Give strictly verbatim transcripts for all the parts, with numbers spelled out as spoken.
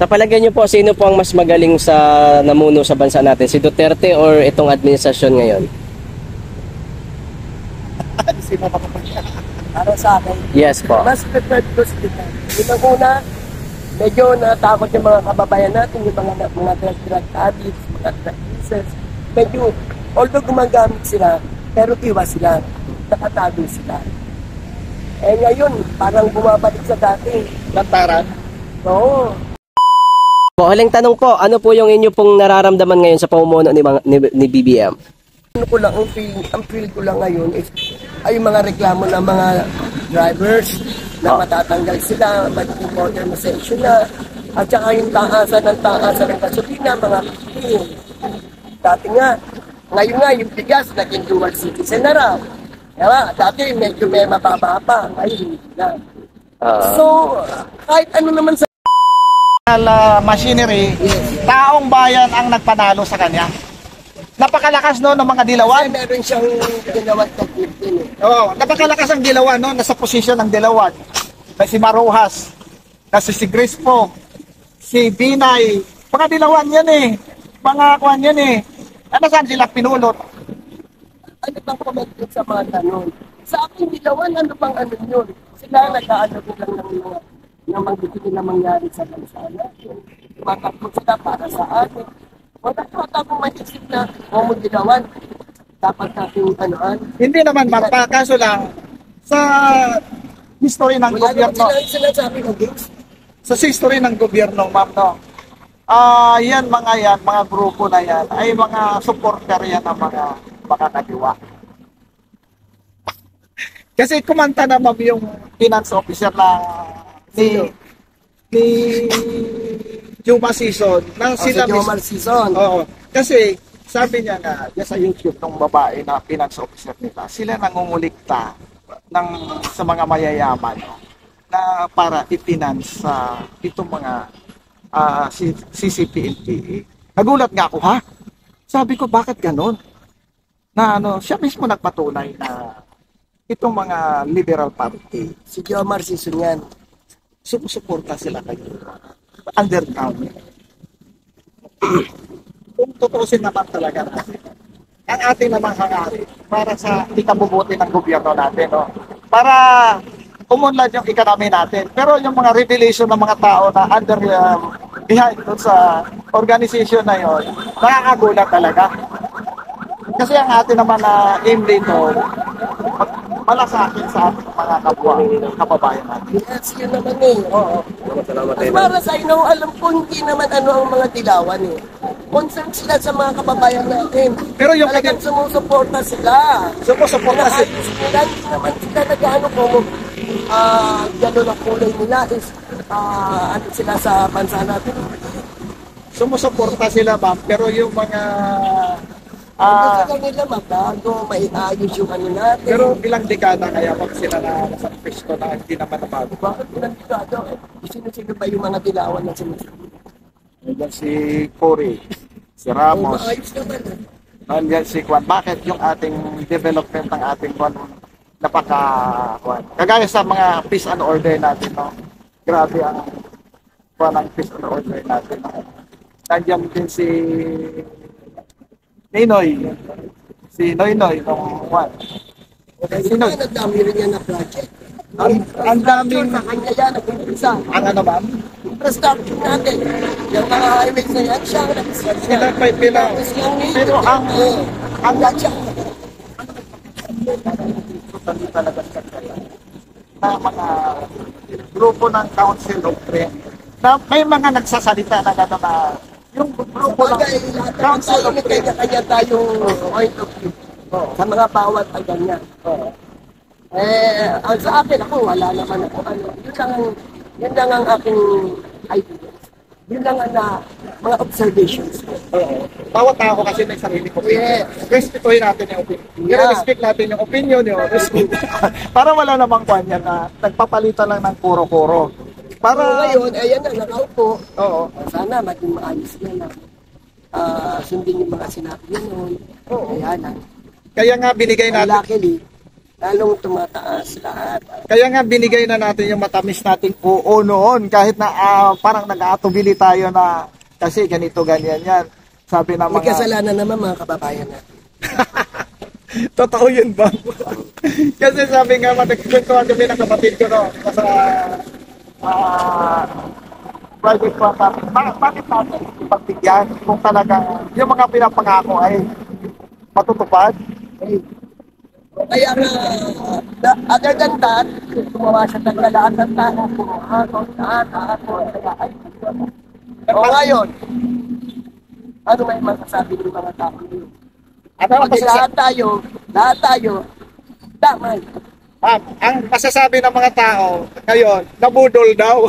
Sa palagay niyo po, sino po ang mas magaling sa namuno sa bansa natin? Si Duterte or itong administrasyon ngayon? Sino ba kapag Para sa akin, Yes po. mas preferred ko si Duterte. Unang-una, medyo natakot yung mga kababayan natin, yung mga, mga drug addicts, mga drug users. Medyo, although gumagamit sila, pero iwas sila. Nakatago sila. Eh ngayon, parang bumabalik sa dati. lantaran? Oo. Po, huling tanong po, ano po yung inyo pong nararamdaman ngayon sa pamumuno ni, mga- ni, ni B B M? Ano ko lang, ang feel, ang feel ko lang ngayon is, ay yung mga reklamo ng mga drivers na Oh. matatanggal sila, magiging modernization na, at saka yung taasan ng taasan ng gasolina, mga pipin. Dati nga, ngayon nga yung bigas, naging dual citizen na raw. Diba? Dati medyo may mababa pa, ngayon hindi na. Ah. So, kahit ano naman sa Uh, machinery, taong bayan ang nagpanalo sa kanya. Napakalakas no ng mga dilawan. Kasi meron siyang ginawat na clip din eh. Oo, napakalakas ang dilawan no, nasa posisyon ng dilawan. Na si Maruhas, na si si Crispo, si Binay, mga dilawan yan eh. Mga kuan yan eh. Ano saan sila pinulot? Ano bang comment yun sa mga tanong? Sa akin, nilawan, ano bang ano yun? Sila nag-aano din lang ng mga na magiging na mangyari sa bansa natin. Tumatakbo sila para sa atin. Wala ko mag-isip na kung mo ginawan. Dapat natin anoan. Hindi naman Marta, kaso lang sa history ng Wala naman gobyerno. sila sinasabi against. Sa history ng gobyerno, ma'am, no? Ah, yan mga yan, mga grupo na yan, ay mga supporter yan ng mga mga kadiwa. Kasi kumanta na ma'am yung finance officer na ni ni Juma Season na O, si sila Jomar mis- Season. Oo. Kasi sabi niya nga diyan sa YouTube ng babae na finance officer nila, sila nangungulikta ng sa mga mayayaman na para i-finance sa itong mga uh, C C P N P A. Nagulat nga ako, ha? Sabi ko, bakit ganon? Na ano, siya mismo nagpatunay na itong mga liberal party, Si Jomar Season yan. sumusuporta sila kayo. Underground. Kung tutusin naman talaga natin, ang ating namang hangarin para sa ikabubuti ng gobyerno natin, no? Para umunlad yung economy natin. Pero yung mga revelation ng mga tao na under uh, behind dun sa organization na yon, nakakagulat talaga. Kasi ang atin naman na aim dito, malasakit sa ating mga kapwa, kababayan natin. Yes, yun naman eh. Oo. As far as I know, alam ko hindi naman ano ang mga dilawan eh. Concerned sila sa mga kababayan natin. Pero yung talagang pinag- sumusuporta sila. Sumusuporta sila. Inaayos nila, hindi naman sila nag-ano po, ah, gano'n ang kulay nila is, ah, ano sila sa bansa natin. Sumusuporta sila, ma'am, pero yung mga Ah, ah, gusto nila mabago, maiayos yung ano natin. pero ilang dekada kaya pag sila na nasa pwesto na hindi naman nabago. bakit ilang dekada? Sino-sino ba yung mga dilawan na sinasabi? Nandiyan si Cory, si Oh, Ramos, maayos naman eh. nandiyan si Juan. Bakit yung ating development ng ating Juan napaka Juan? Kagaya sa mga peace and order natin, no? Grabe ang Juan ang peace and order natin. No? Nandiyan din si Ninoy, si Noy Noy ng Juan. Kasi Sino? nagdami rin yan na project. Ang, ang daming, Sa kanya yan, nag-umpisa. ang ano ma'am? Infrastructure natin. Yung mga highways na yan, siya ang nag-start yan. Sila pa pila. Tapos yung ngayon, Pero ang, eh, ang yan siya. totally talaga sa kaya na mga grupo ng Council of Trade na may mga nagsasalita na gano'n na yung grupo ng Bagay, lahat naman Council tayo, of may Trade. kanya-kanya tayong point of view. Sa mga bawat ay ganyan. Eh, ang sa akin, ako, wala naman ako. Ano, yun lang, yun lang ang aking idea. Yun lang ang na, mga observations ko. Oo. Bawat tao kasi may sarili ko. Yes. Respetuhin natin yung opinion. Yeah. I-respect natin yung opinion nyo. Respect. Para wala namang kwan yan na nagpapalitan lang ng kuro-kuro. Para Para, ngayon, ayan na, nakaupo. oo. Sana maging maayos na na. Ah, sundin yung mga sinabi niya noon. Oo. Kaya na. Kaya nga binigay And natin, luckily, lalong tumataas lahat. Kaya nga binigay na natin yung matamis nating oo noon kahit na ah, parang nag-aatubili tayo na kasi ganito ganyan yan. Sabi na May mga kasalanan naman mga kababayan natin. totoo yun ba? Kasi sabi nga nagkwentuhan kami ng kapatid ko no sa ah private contract. Ba- bakit natin ipagbigyan kung talagang yung mga pinapangako ay matutupad? Kaya nga, na- other than that, gumawa siya ng lahat ng tao, kumuha, lahat, lahat, kaya ay o ngayon, ano may masasabi ng mga tao ngayon? Ano ang Pag masasabi, lahat tayo, lahat tayo, damay. ah, ang masasabi ng mga tao ngayon, nabudol daw.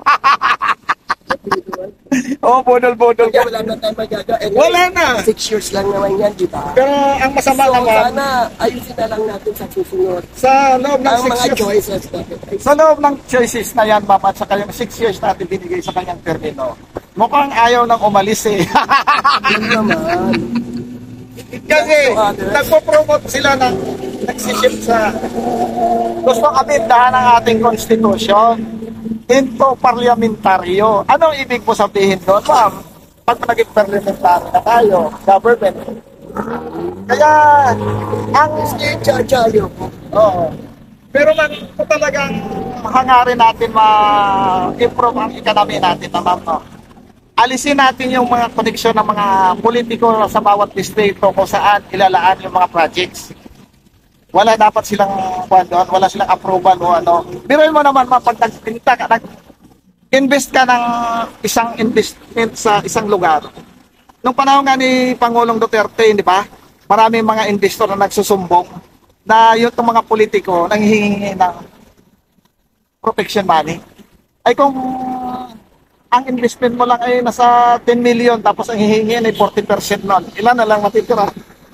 Oo, oh, budol-budol Kaya ka. wala na tayong magagawa. And Wala na. Six years lang naman yan, di ba? Pero ang masama So, naman, sana ayusin na lang natin sa susunod. sa loob ng Ang six mga years, choices natin. Ay, sa loob ng choices na yan, ma'am, at sa kanyang six years natin binigay sa kanyang termino, mukhang ayaw nang umalis eh. yun naman. Kasi nagpo-promote sila ng nagsishift sa gusto amindahan ang ating constitution into parliamentaryo. Anong ibig mo sabihin doon, ma'am? Pag naging parliamentaryo na tayo, government. Kaya, ang Stay charge-ayo po. Oo. Pero man, kung talagang hangarin natin ma-improve ang economy natin, na ma'am, no? Alisin natin yung mga koneksyon ng mga politiko sa bawat distrito kung saan ilalaan yung mga projects. Wala dapat silang kuwan doon, wala silang approval o ano. Biruin mo naman, ma'am, pag nagpinta ka, nag-invest ka ng isang investment sa isang lugar. Nung panahon nga ni Pangulong Duterte, di ba? Maraming mga investor na nagsusumbong na yung itong mga politiko nanghihingi ng protection money. Ay kung ang investment mo lang ay nasa ten million tapos ang hihingi ay forty percent nun, ilan na lang matitira?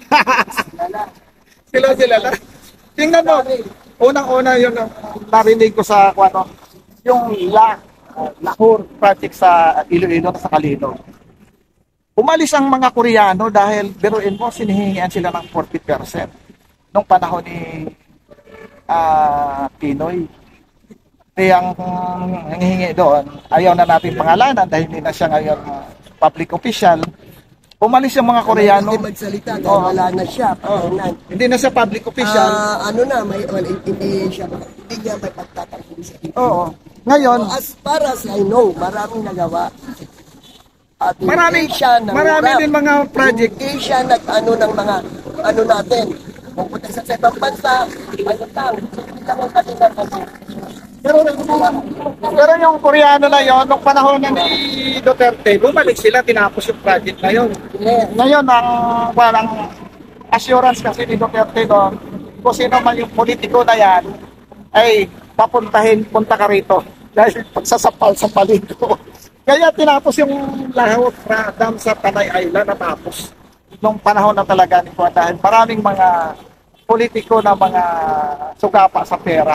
Sila sila lang. Tingnan mo, unang-una yun ang narinig ko sa ano, yung La, uh, Lahore project sa Iloilo sa Calino. Umalis ang mga Koreano dahil biruin mo, sinihingian sila ng forty percent nung panahon ni uh, Pinoy. Kaya ang nangihingi doon, ayaw na natin pangalanan dahil hindi na siya ngayon uh, public official. Umalis yung mga Koreano. Hindi magsalita dahil wala na siya. Oo. Patanan. Hindi na siya public official. Ah, ano na, may, well, hindi siya, hindi niya may pagtatanggol sa iyo. Oo. Ngayon, As far as I know, maraming nagawa. At hindi maraming siya nang marami din mga project. Hindi siya nag-ano ng mga, ano natin, pupunta sa ibang bansa, ano tang, hindi lang ang kanilang ano. Pero, pero yung Koreano na yon, nung panahon na ni Duterte, bumalik sila, tinapos yung project na yun. Yeah. Ngayon, ang parang assurance kasi ni Duterte doon, kung sino man yung politiko na yan, ay papuntahin, punta ka rito. Dahil pagsasapal sa palito. Kaya tinapos yung Lahore Dam sa Tanay Island, natapos. Nung panahon na talaga ni Juan, dahil maraming mga politiko na mga sugapa sa pera.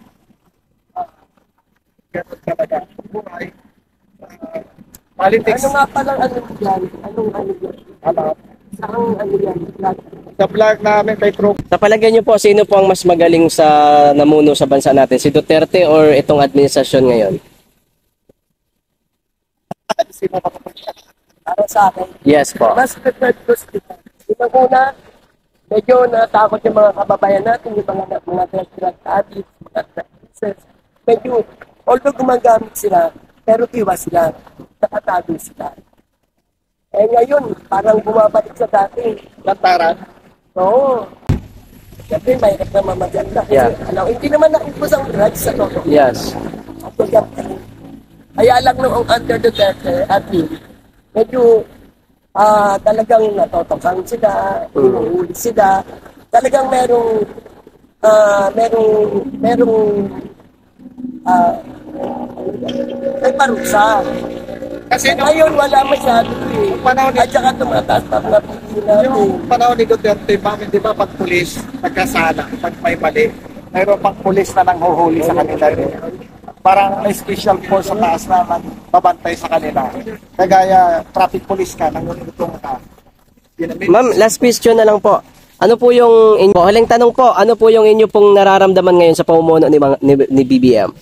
Ganun talaga. Buhay. Uh, politics. Ano nga palang ano yan? Anong ano yan? Ano? Saan ano yan? Vlog? Sa vlog namin kay Pro. Sa palagay niyo po, sino po ang mas magaling sa namuno sa bansa natin? Si Duterte or itong administrasyon ngayon? Sino pa Para sa akin, Yes po. mas preferred ko sila. Unang una, medyo natakot yung mga kababayan natin, yung mga mga drug addicts, mga drug users. Medyo, although gumagamit sila, pero iwas sila. Nakatago sila. Eh ngayon, parang bumabalik sa dati. Lantaran? Oo. Siyempre, mahirap na mamaganda. Kasi, Yeah. alam, hindi naman naubos ang drugs sa todo. Yes. Kaya lang noong under the Duterte at yun, medyo ah talagang natotokan sila, hinuhuli sila. Talagang merong ah merong merong ah may parusa. Kasi nung Ngayon wala masyado eh. panahon ni, At saka tumataas pa mga pipila. yung panahon ni Duterte, bakit di ba pag pulis, nagkasala, pag may mali, mayroon pang pulis na nanghuhuli sa kanila. Parang may special force sa taas na nagbabantay sa kanila. Kagaya traffic police ka, nangungutong ka. Yun ang- Ma'am, last question na lang po. Ano po yung inyo, huling tanong po, ano po yung inyo pong nararamdaman ngayon sa pamumuno ni, mga- ni, ni B B M?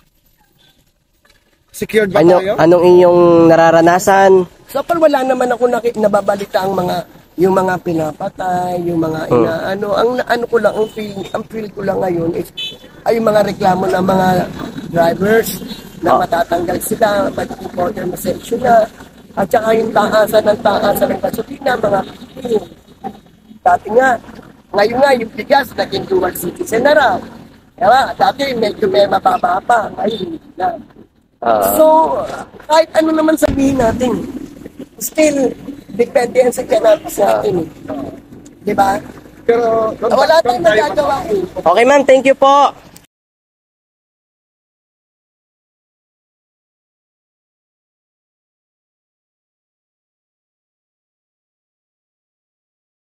Secured ba Ano, tayo? anong inyong nararanasan? So, pero wala naman ako naki, nababalita ang mga yung mga pinapatay, yung mga Hmm. inaano, ang ano ko lang, ang feel, ang feel ko lang ngayon is ay yung mga reklamo ng mga drivers na Ah. matatanggal sila, mag-importer na section na, at saka yung taasan ng taasan ng gasolina, mga pipin. Dati nga, ngayon nga yung bigas, naging dual citizen na raw. Diba? Dati medyo may mababa pa, ngayon hindi na. Ah. So, kahit ano naman sabihin natin, still, depende yan sa cannabis natin. eh. Di ba? Pero Wala tayong nagagawa eh. Okay ma'am, thank you po.